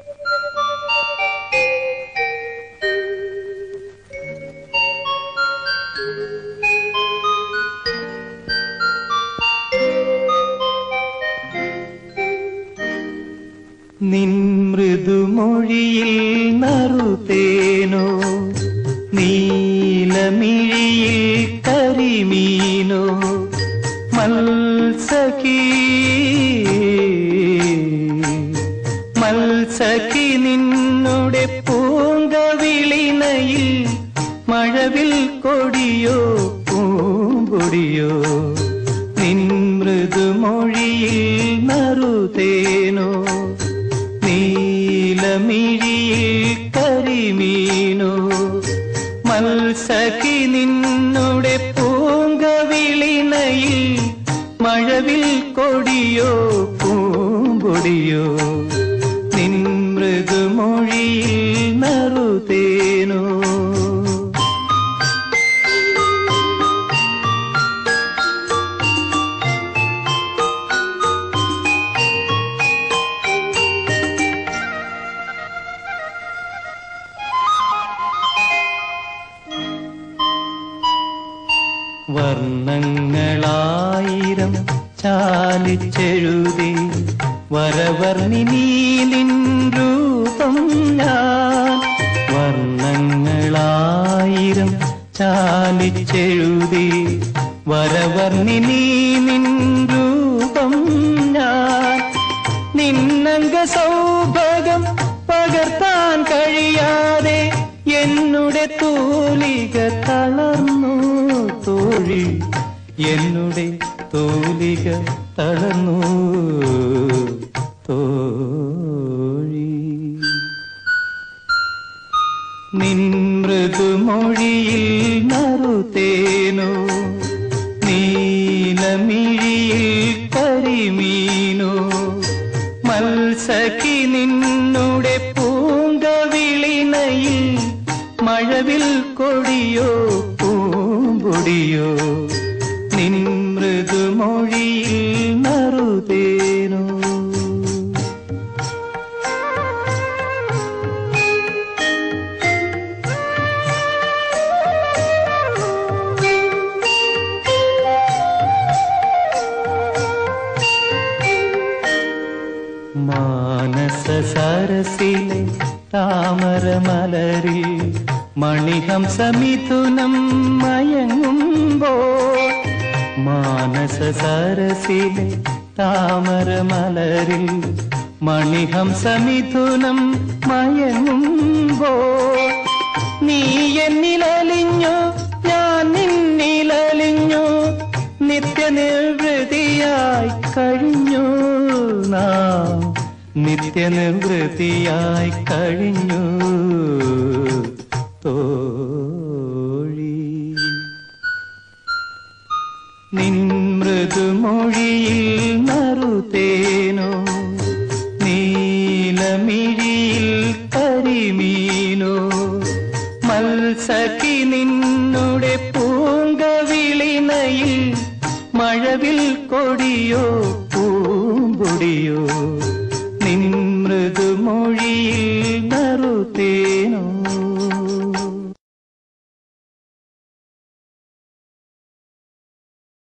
നിൻ മൃദുമൊഴിയിൽ നറുതേനോ നീലമിഴിയിൽ കരിമീനോ മത്സഖി നിന്നുടെ പൂങ്കവിളിനയിൽ മഴവിൽ കൊടിയോ പൂമ്പൊടിയോ നിൻ മൃദുമൊഴിയിൽ നറുതേനോ നീലമിഴിയിൽ കരിമീനോ മത്സഖി നിന്നുടെ പൂങ്കവിളിനയിൽ മഴവിൽ കൊടിയോ പൂമ്പൊടിയോ നിൻ മൃദുമൊഴിയിൽ നറുതേനോ വർണ്ണങ്ങളായിരം ചാലിച്ചെഴുതി വരവർണിനീലിൻ രൂപം ഞാൻ വർണ്ണങ്ങളായിരം ചാലിച്ചെഴുതി വരവർണിനീലിൻ രൂപം ഞാൻ നിന്നംഗ സൗഭഗം പകർത്താൻ കഴിയാതെ എന്നുടെ തൂലിക തളർന്നു തോഴി എന്നുടെ തൂലിക തളർന്നു തോഴി നിൻ മൃദുമൊഴിയിൽ നറുതേനോ നീലമിഴിയിൽ കരിമീനോ മത്സഖി നിന്നുടെ പൂങ്കവിളിനയിൽ മഴവിൽ കൊടിയോ പൂമ്പൊടിയോ നിൻ മൃദുമൊഴിയിൽ നറുതേനോ മാനസ സരസിലെ താമരമലരിൽ മണിഹംസമിഥുനം മയങ്ങുമ്പോൾ മാനസ സരസിലെ താമരമലരിൽ മണിഹംസമിഥുനം മയങ്ങുമ്പോൾ നീ എന്നിലലിഞ്ഞു ഞാൻ നിന്നിലലിഞ്ഞു നിത്യനിവൃതിയായി കഴിഞ്ഞു നാം നിത്യനിവൃതിയായി കഴിഞ്ഞു തോഴി നിൻ മൃദുമൊഴിയിൽ നറുതേനോ നീലമിഴിയിൽ കരിമീനോ മത്സഖി നിന്നുടെ പൂങ്കവിളിനയിൽ മഴവിൽ കൊടിയോ പൂമ്പൊടിയോ നിൻ മൃദുമൊഴി